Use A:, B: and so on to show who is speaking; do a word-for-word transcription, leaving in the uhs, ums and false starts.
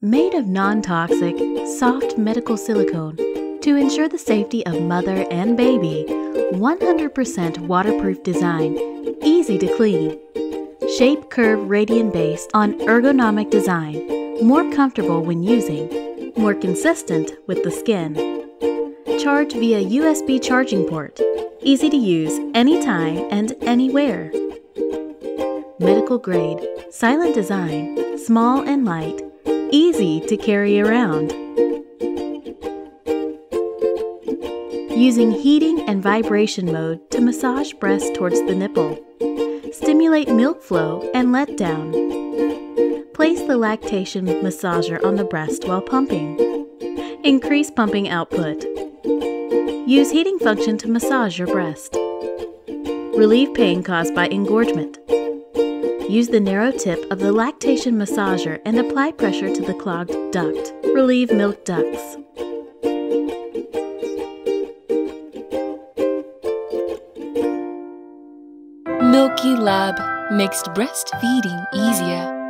A: Made of non-toxic, soft medical silicone to ensure the safety of mother and baby. one hundred percent waterproof design, easy to clean. Shape curve radiant base on ergonomic design, more comfortable when using, more consistent with the skin. Charge via U S B charging port, easy to use anytime and anywhere. Medical grade, silent design, small and light, easy to carry around. Using heating and vibration mode to massage breast towards the nipple. Stimulate milk flow and let down. Place the lactation massager on the breast while pumping. Increase pumping output. Use heating function to massage your breast. Relieve pain caused by engorgement. Use the narrow tip of the lactation massager and apply pressure to the clogged duct. Relieve milk ducts.
B: Milkee Lab makes breastfeeding easier.